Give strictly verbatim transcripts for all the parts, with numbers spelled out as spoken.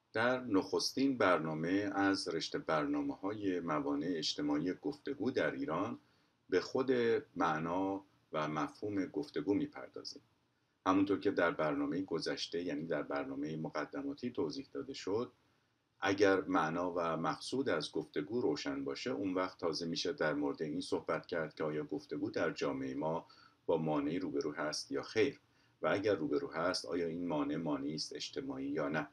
در نخستین برنامه از رشته برنامه‌های موانع اجتماعی گفتگو در ایران به خود معنا و مفهوم گفتگو می‌پردازیم. همونطور که در برنامه گذشته، یعنی در برنامه مقدماتی توضیح داده شد، اگر معنا و مقصود از گفتگو روشن باشه، اون وقت تازه میشه در مورد این صحبت کرد که آیا گفتگو در جامعه ما با مانعی روبرو هست یا خیر، و اگر روبرو هست آیا این مانع مانعی است اجتماعی یا نه.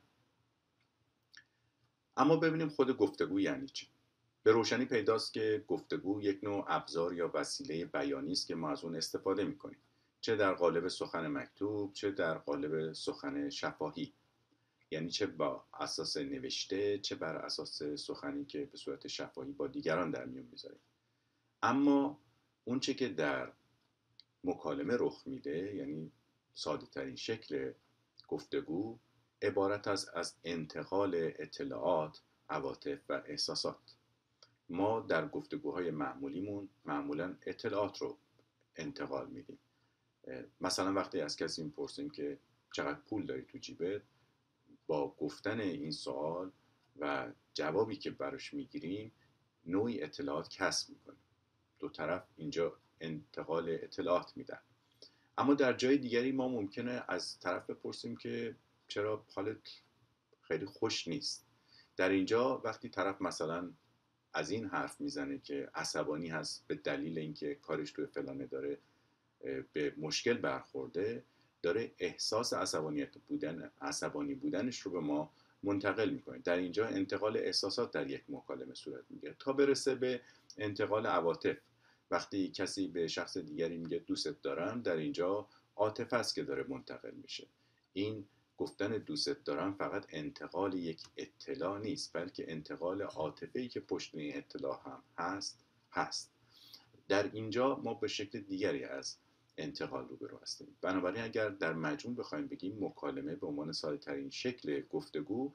اما ببینیم خود گفتگو یعنی چی. به روشنی پیداست که گفتگو یک نوع ابزار یا وسیله بیانی است که ما از اون استفاده می‌کنیم، چه در قالب سخن مکتوب، چه در قالب سخن شفاهی، یعنی چه با اساس نوشته، چه بر اساس سخنی که به صورت شفاهی با دیگران در میون میذاریم. اما اون چه که در مکالمه رخ میده، یعنی ساده ترین شکل گفتگو، عبارت از از انتقال اطلاعات، عواطف و احساسات. ما در گفتگوهای معمولیمون معمولا اطلاعات رو انتقال میدیم. مثلا وقتی از کسی میپرسیم که چقدر پول داری تو جیبت، با گفتن این سوال و جوابی که براش میگیریم نوعی اطلاعات کسب میکنیم. دو طرف اینجا انتقال اطلاعات میدن. اما در جای دیگری ما ممکنه از طرف بپرسیم که چرا حالت خیلی خوش نیست. در اینجا وقتی طرف مثلا از این حرف میزنه که عصبانی هست به دلیل اینکه کارش توی فلانه داره به مشکل برخورده، داره احساس عصبانیت بودن عصبانی بودنش رو به ما منتقل میکنه. در اینجا انتقال احساسات در یک مکالمه صورت میگیره تا برسه به انتقال عواطف. وقتی کسی به شخص دیگری میگه دوستت دارم، در اینجا عاطفه است که داره منتقل میشه. این گفتن دوستت دارم فقط انتقال یک اطلاع نیست، بلکه انتقال عاطفه‌ای که پشت این اطلاع هم هست هست. در اینجا ما به شکل دیگری از انتقال روبرو هستیم. بنابراین اگر در مجموع بخوایم بگیم مکالمه به عنوان ساده ترین شکل گفتگو،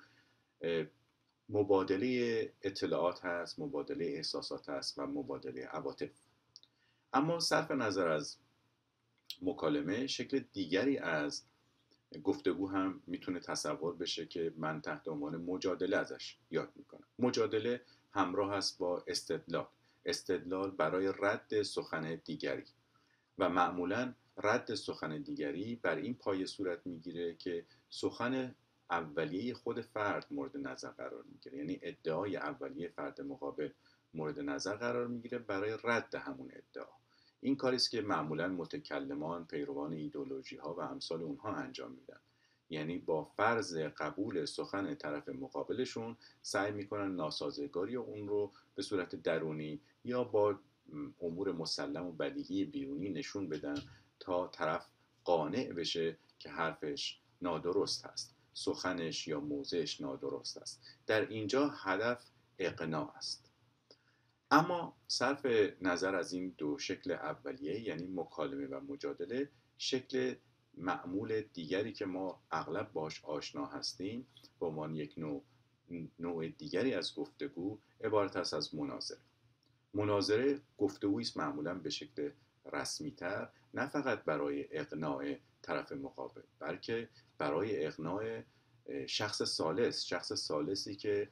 مبادله اطلاعات هست، مبادله احساسات هست و مبادله عواطف. اما صرف نظر از مکالمه، شکل دیگری از گفتگو هم میتونه تصور بشه که من تحت عنوان مجادله ازش یاد میکنم. مجادله همراه است با استدلال. استدلال برای رد سخن دیگری، و معمولا رد سخن دیگری بر این پایه صورت میگیره که سخن اولیه خود فرد مورد نظر قرار میگیره، یعنی ادعای اولیه فرد مقابل مورد نظر قرار میگیره برای رد همون ادعا. این کاری است که معمولا متکلمان، پیروان ایدئولوژی ها و امثال اونها انجام میدن. یعنی با فرض قبول سخن طرف مقابلشون سعی میکنن ناسازگاری اون رو به صورت درونی یا با امور مسلم و بدیهی بیرونی نشون بدن تا طرف قانع بشه که حرفش نادرست هست، سخنش یا موضعش نادرست است. در اینجا هدف اقناع است. اما صرف نظر از این دو شکل اولیه، یعنی مکالمه و مجادله، شکل معمول دیگری که ما اغلب باش آشنا هستیم به عنوان یک نوع نوع دیگری از گفتگو، عبارت است از مناظره. مناظره گفتگویی است معمولا به شکل رسمی تر، نه فقط برای اقناع طرف مقابل، بلکه برای اقناع شخص ثالث، شخص ثالثی که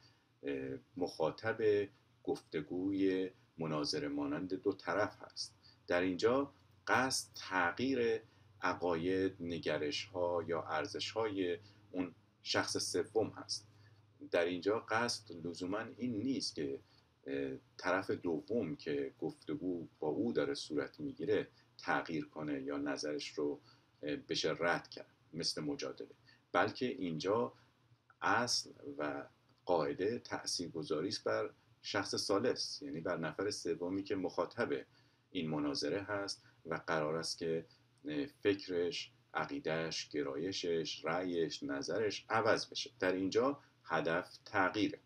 مخاطب گفتگوی مناظره مانند دو طرف هست. در اینجا قصد تغییر عقاید، نگرش ها یا ارزش های اون شخص سوم هست. در اینجا قصد لزوما این نیست که طرف دوم که گفتگو با او داره صورت میگیره تغییر کنه یا نظرش رو بشه رد کرد مثل مجادله، بلکه اینجا اصل و قاعده تاثیرگذاری است بر شخص ثالث، یعنی بر نفر سومی که مخاطب این مناظره هست و قرار است که فکرش، عقیدهش، گرایشش، رأیش، نظرش عوض بشه. در اینجا هدف تغییره.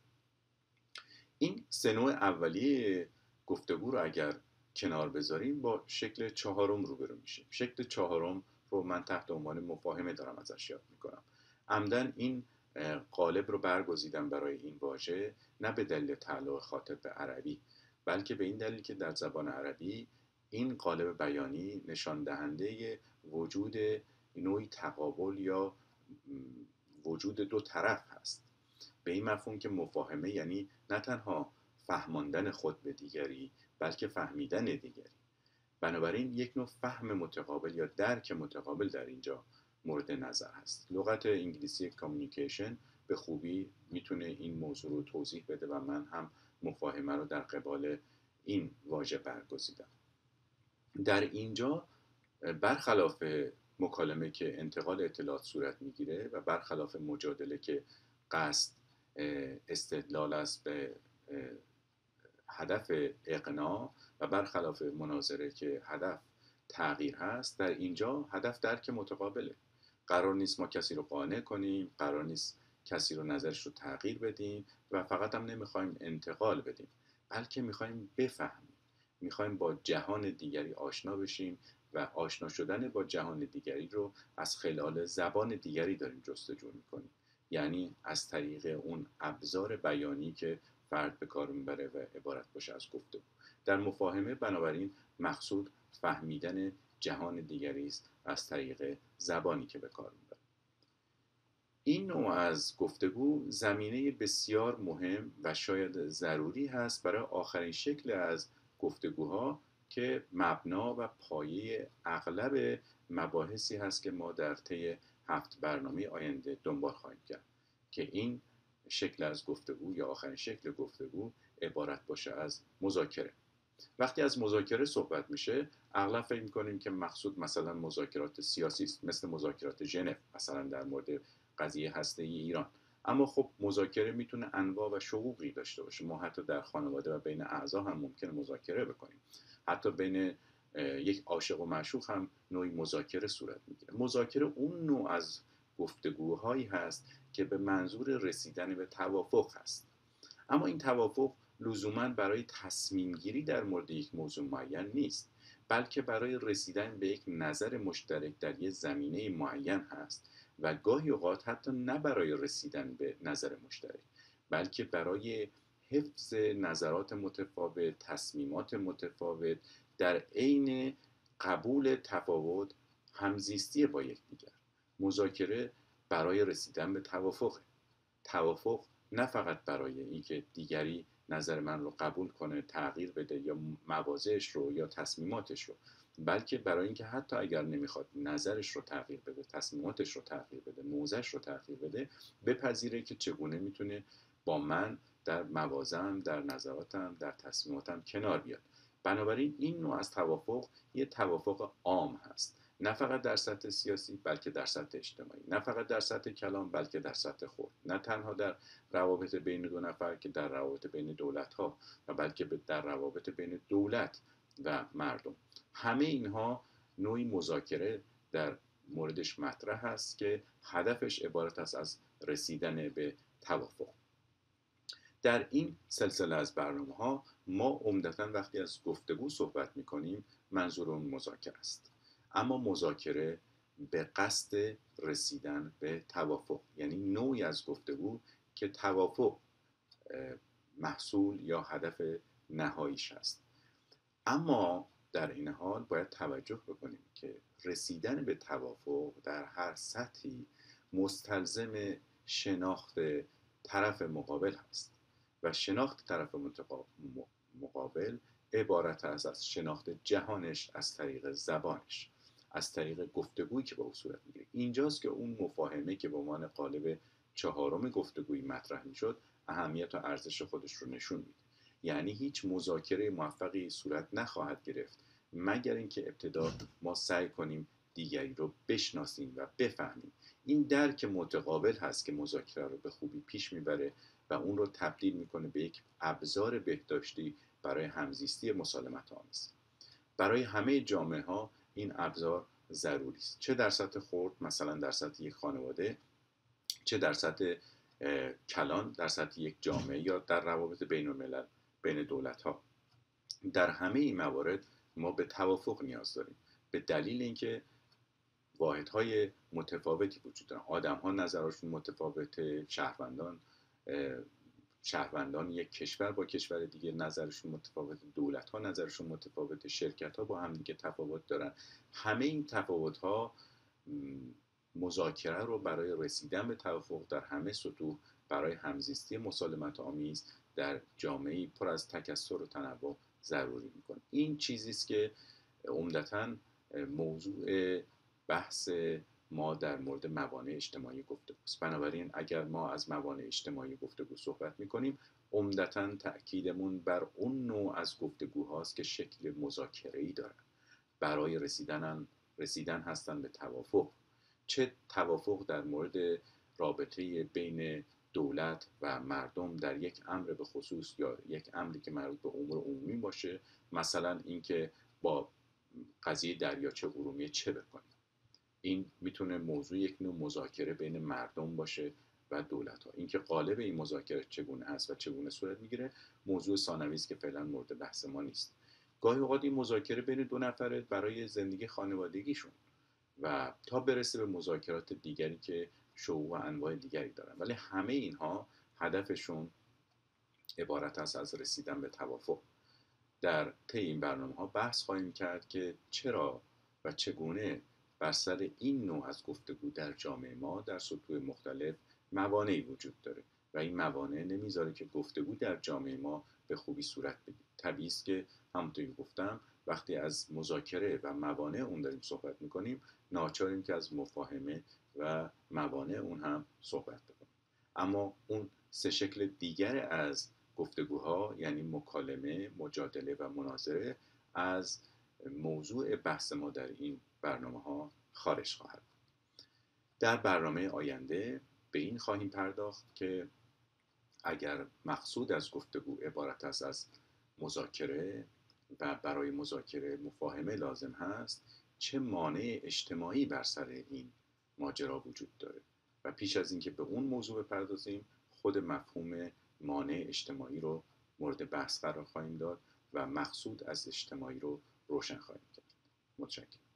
این سه نوع اولیه گفتگو رو اگر کنار بذاریم با شکل چهارم روبرو میشیم. شکل چهارم رو من تحت عنوان مفاهمه دارم ازش یاد میکنم. عمدن این قالب رو برگزیدم برای این واژه، نه به دلیل تعلق خاطب به عربی، بلکه به این دلیل که در زبان عربی این قالب بیانی نشان دهنده وجود نوعی تقابل یا وجود دو طرف هست. به این مفهوم که مفاهمه یعنی نه تنها فهماندن خود به دیگری بلکه فهمیدن دیگری. بنابراین یک نوع فهم متقابل یا درک متقابل در اینجا مورد نظر هست. لغت انگلیسی کامیونیکیشن به خوبی میتونه این موضوع رو توضیح بده و من هم مفاهمه رو در قبال این واژه برگزیدم. در اینجا برخلاف مکالمه که انتقال اطلاعات صورت میگیره و برخلاف مجادله که قصد استدلال است به هدف اقناع و برخلاف مناظره که هدف تغییر هست، در اینجا هدف درک متقابله. قرار نیست ما کسی رو قانع کنیم، قرار نیست کسی رو نظرش رو تغییر بدیم و فقط هم نمیخوایم انتقال بدیم، بلکه میخوایم بفهمیم، میخوایم با جهان دیگری آشنا بشیم و آشنا شدن با جهان دیگری رو از خلال زبان دیگری داریم جستجو میکنیم، یعنی از طریق اون ابزار بیانی که فرد به کار میبره و عبارت باشه از گفتگو. در مفاهمه بنابراین مقصود فهمیدن جهان دیگری است از طریق زبانی که به کار میبره. این نوع از گفتگو زمینه بسیار مهم و شاید ضروری هست برای آخرین شکل از گفتگوها که مبنا و پایه اغلب مباحثی هست که ما در طی هفت برنامه آینده دنبال خواهیم کرد، که این شکل از گفتگو یا آخرین شکل گفتگو عبارت باشه از مذاکره. وقتی از مذاکره صحبت میشه اغلب فکر میکنیم که مقصود مثلا مذاکرات سیاسی است، مثل مذاکرات ژنو مثلا در مورد قضیه هسته‌ای ایران. اما خب مذاکره میتونه انواع و شقوقی داشته باشه. ما حتی در خانواده و بین اعضا هم ممکنه مذاکره بکنیم، حتی بین یک عاشق و معشوق هم نوعی مذاکره صورت میگیره. مذاکره اون نوع از گفتگوهایی هست که به منظور رسیدن به توافق هست، اما این توافق لزوماً برای تصمیم گیری در مورد یک موضوع معین نیست، بلکه برای رسیدن به یک نظر مشترک در یک زمینه معین هست و گاهی اوقات حتی نه برای رسیدن به نظر مشترک، بلکه برای حفظ نظرات متفاوت، تصمیمات متفاوت، در عین قبول تفاوت، همزیستی با یکدیگر. مذاکره برای رسیدن به توافق، توافق نه فقط برای اینکه دیگری نظر من رو قبول کنه، تغییر بده یا مواضعش رو یا تصمیماتش رو، بلکه برای اینکه حتی اگر نمیخواد نظرش رو تغییر بده، تصمیماتش رو تغییر بده، موضعش رو تغییر بده، بپذیره که چگونه میتونه با من در مواضعم، در نظراتم، در تصمیماتم کنار بیاد. بنابراین این نوع از توافق یه توافق عام هست، نه فقط در سطح سیاسی بلکه در سطح اجتماعی، نه فقط در سطح کلام بلکه در سطح خود، نه تنها در روابط بین دو نفر که در روابط بین دولت ها و بلکه در روابط بین دولت و مردم. همه اینها نوعی مذاکره در موردش مطرح هست که هدفش عبارت است از رسیدن به توافق. در این سلسله از برنامه ها ما عمدتاً وقتی از گفتگو صحبت می کنیم منظور اون مذاکره است، اما مذاکره به قصد رسیدن به توافق، یعنی نوعی از گفتگو که توافق محصول یا هدف نهاییش هست. اما در این حال باید توجه بکنیم که رسیدن به توافق در هر سطحی مستلزم شناخت طرف مقابل هست و شناخت طرف مقابل عبارت است از شناخت جهانش از طریق زبانش، از طریق گفتگویی که با او صورت میگیره. اینجاست که اون مفاهمه که به عنوان قالب چهارم گفتگویی مطرح میشد اهمیت و ارزش خودش رو نشون میده. یعنی هیچ مذاکره موفقی صورت نخواهد گرفت مگر اینکه ابتدا ما سعی کنیم دیگری رو بشناسیم و بفهمیم. این درک متقابل هست که مذاکره رو به خوبی پیش میبره و اون رو تبدیل میکنه به یک ابزار بهداشتی برای همزیستی مسالمت آمیز. برای همه جامعه ها این ابزار ضروری است، چه در سطح خرد، مثلا در سطح یک خانواده، چه در سطح کلان، در سطح یک جامعه یا در روابط بین الملل بین دولت ها. در همه این موارد ما به توافق نیاز داریم، به دلیل اینکه واحدهای متفاوتی وجود دارن. آدم ها نظرشون متفاوته، شهروندان شهروندان یک کشور با کشور دیگه نظرشون متفاوته، دولت ها نظرشون متفاوته، شرکت ها با هم دیگه تفاوت دارن. همه این تفاوت ها مذاکره رو برای رسیدن به توافق در همه سطوح برای همزیستی مسالمت آمیز در جامعه پر از تکثر و تنوع ضروری میکنه. این چیزی است که عمدتاً موضوع بحث ما در مورد موانع اجتماعی گفتگوست. بنابراین اگر ما از موانع اجتماعی گفتگو صحبت میکنیم، عمدتاً تأکیدمون بر اون نوع از گفتگوهاست که شکل مذاکره‌ای دارن، برای رسیدن رسیدن هستن به توافق. چه توافق در مورد رابطه بین دولت و مردم در یک امر به خصوص یا یک امری که مربوط به امور عمومی باشه، مثلا اینکه با قضیه دریاچه ارومیه چه بکنیم. این میتونه موضوع یک نوع مذاکره بین مردم باشه و دولت ها. اینکه قالب این مذاکره چگونه هست و چگونه صورت میگیره موضوع ثانوی است که فعلا مورد بحث ما نیست. گاهی اوقات این مذاکره بین دو نفره برای زندگی خانوادگیشون و تا برسه به مذاکرات دیگری که شعوع و انواع دیگری دارن، ولی همه اینها هدفشون عبارت است از رسیدن به توافق. در طی این برنامه ها بحث خواهیم کرد که چرا و چگونه بر سر این نوع از گفتگو در جامعه ما در سطوح مختلف موانعی وجود داره و این موانع نمیذاره که گفتگو در جامعه ما به خوبی صورت بگیره. طبیعی است که همونطور که گفتم وقتی از مذاکره و موانع اون داریم صحبت میکنیم، ناچاریم که از مفاهمه و موانع اون هم صحبت بکنیم. اما اون سه شکل دیگر از گفتگوها، یعنی مکالمه، مجادله و مناظره، از موضوع بحث ما در این برنامه ها خارج خواهد بود. در برنامه آینده به این خواهیم پرداخت که اگر مقصود از گفتگو عبارت است از مذاکره و برای مذاکره مفاهمه لازم هست، چه مانع اجتماعی بر سر این ماجرا وجود داره و پیش از اینکه به اون موضوع بپردازیم خود مفهوم مانع اجتماعی رو مورد بحث قرار خواهیم داد و مقصود از اجتماعی رو روشن خواهیم کرد. متشکرم.